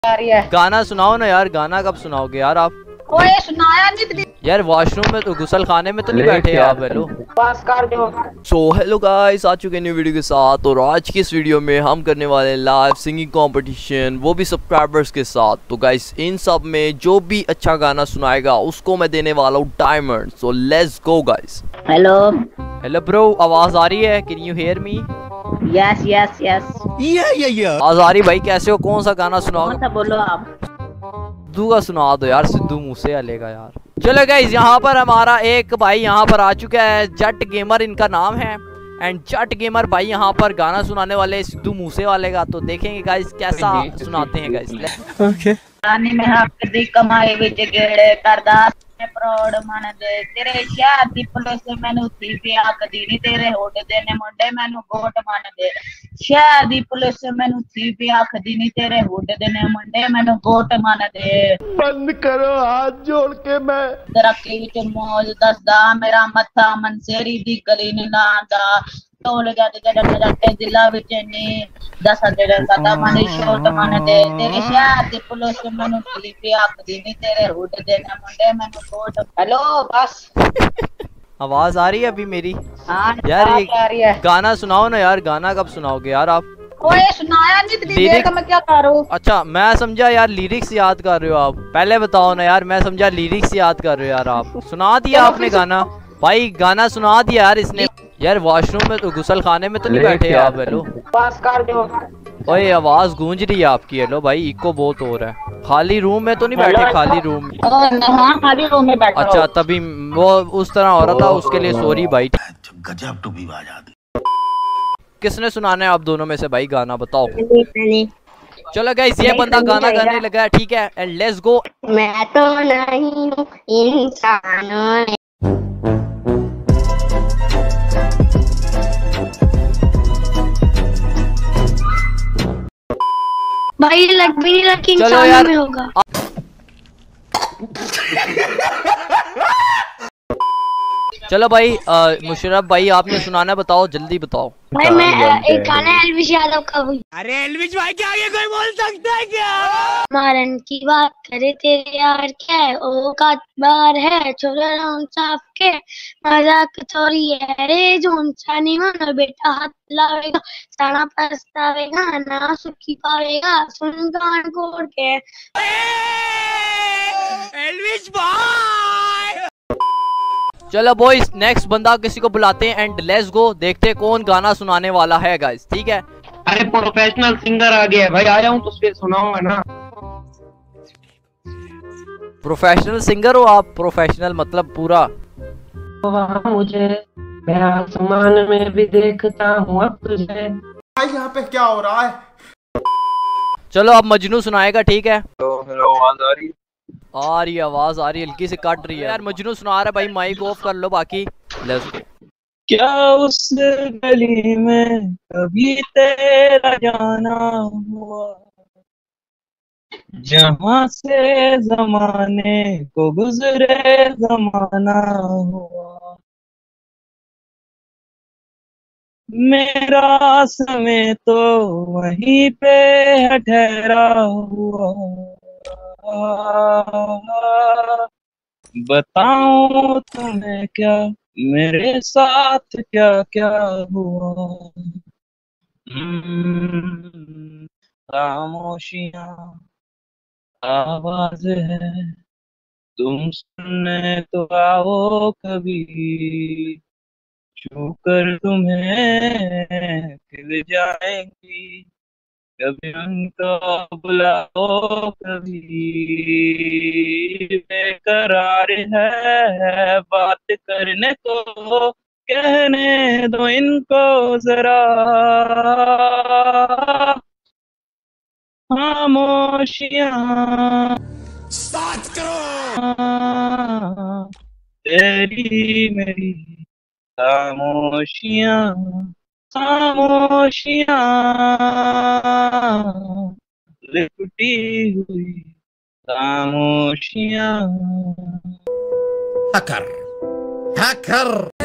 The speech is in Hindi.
आ रही है। गाना सुनाओ ना यार, गाना कब सुनाओगे यार आप? ओए सुनाया नहीं यार वॉशरूम में तो, गुसल खाने में तो नहीं बैठे आप? हेलो पास कर दो। सो हेलो गाइस, आ चुके हैं न्यू वीडियो के साथ। और आज की इस वीडियो में हम करने वाले हैं लाइव सिंगिंग कंपटीशन, वो भी सब्सक्राइबर्स के साथ। तो गाइस इन सब में जो भी अच्छा गाना सुनाएगा उसको मैं देने वाला हूँ diamond. So let's go guys. Hello hello bro, आवाज आ रही है? Can you hear me? Yes yes yes. आवाज आ रही भाई? कैसे हो? कौन सा गाना सुनाओगे? कौन सा बोलो आप? सिद्धू का सुना दो यार, सिद्धू मूसेवाले का यार। चलो गाइस, यहाँ पर हमारा एक भाई यहाँ पर आ चुका है, जट गेमर इनका नाम है। एंड जट गेमर भाई यहाँ पर गाना सुनाने वाले सिद्धू मूसेवाले का। तो देखेंगे गाइस कैसा सुनाते हैं गाइस। ओके रानी में हक दी कमाई विच गेड़े करदा प्रौड़ मन दे तेरे शहर दी पुलिस मैनू थी पिया कदी नी तेरे होड दे ने मुंडे मैनू गोट मन दे शहर दी पुलिस मैनू थी पिया कदी नी तेरे होड दे ने मुंडे मैनू गोट मन दे। बंद करो हाथ जोड़ के मैं तरक्की विच मौज दसदा मेरा मत्था मनसेरी दी गली नी नांदा टोल जाते जड़ते दिला विच नी दस तेरे कदा मन शोट मन दे तेरे शहर दी पुलिस मैनू थी पिया कदी नी तेरे होड दे ने मुंडे मैनू गोट। हेलो बस आवाज आ रही है अभी मेरी? हाँ यार आ रही है। गाना सुनाओ ना यार, गाना कब सुनाओगे यार आप? ओए सुनाया नहीं इतनी देर का मैं क्या करूं? अच्छा मैं समझा यार लिरिक्स याद कर रहे हो आप। पहले बताओ ना यार, मैं समझा लिरिक्स याद कर रहे हो यार आप। सुना दिया आपने गाना भाई, गाना सुना दिया यार इसने। यार वॉशरूम में तो, गुसल खाने में तो नहीं बैठे आप? हेलो पास कर दो। ओए आवाज गूंज रही है आपकी। हेलो भाई, इको बहुत हो रहा है। खाली रूम में तो नहीं बैठे? खाली रूम में? हाँ खाली रूम में बैठा। अच्छा तभी वो उस तरह हो रहा था, उसके लिए सॉरी भाई। गजब टूबी बात। किसने सुनाना है आप दोनों में से भाई गाना बताओ? चलो गाइस, ये बंदा गाना गाने लगा है, ठीक है? And let's go. मैं तो नहीं हूँ इंसान। भाई लग भी नहीं रखी इंसान में होगा। चलो भाई मुशर्रफ भाई आपने सुनाना, बताओ जल्दी बताओ। भाई मैं एक गाना है एलविश यादव का। भाई अरे एलविश भाई के आगे कोई बोल सकता है क्या? मारन की बात करे तेरे यार क्या है ओ का बार है छोरा राउंड साफ के मजाक चोरी है रे जोन चानी मन बेटा हाथ लावेगा साना पछतावेगा ना सुखी पावेगा सुन गान कोड़ के। एलविश भाई चलो बॉयज, नेक्स्ट बंदा किसी को बुलाते हैं एंड लेट्स गो। देखते हैं कौन गाना सुनाने वाला है गाइस, ठीक है? अरे प्रोफेशनल सिंगर आ गया है भाई, आया हूँ तो फिर सुनाऊंगा ना। प्रोफेशनल सिंगर हो आप? प्रोफेशनल मतलब पूरा? वहाँ मुझे मैं आसमान में भी देखता हूँ अब तुझे। भाई यहाँ पे क्या हो रहा है? चलो अब मजनू सुनाएगा, ठीक है? हेलो आवाज आ रही है? आ रही है आवाज, आ रही है, हल्की से कट रही है यार। मजनू सुना रहा है भाई, माइक ऑफ कर लो बाकी। Let's go. क्या उस गली में कभी तेरा जाना हुआ जहाँ से जमाने को गुजरे जमाना हुआ मेरा समय तो वहीं पे है ठहरा हुआ। बताऊं तुम्हें क्या मेरे साथ क्या क्या हुआ। खामोशियां आवाज है तुम सुनने तो आओ कभी छू कर तुम्हें खिल जाएंगी कभी उनको बुलाओ कभी बेकरार है बात करने को कहने दो इनको जरा खामोशियां स्टार्ट करो। तेरी मेरी खामोशियां खामोशियां लिपटी हुई खामोशियां। Hacker hacker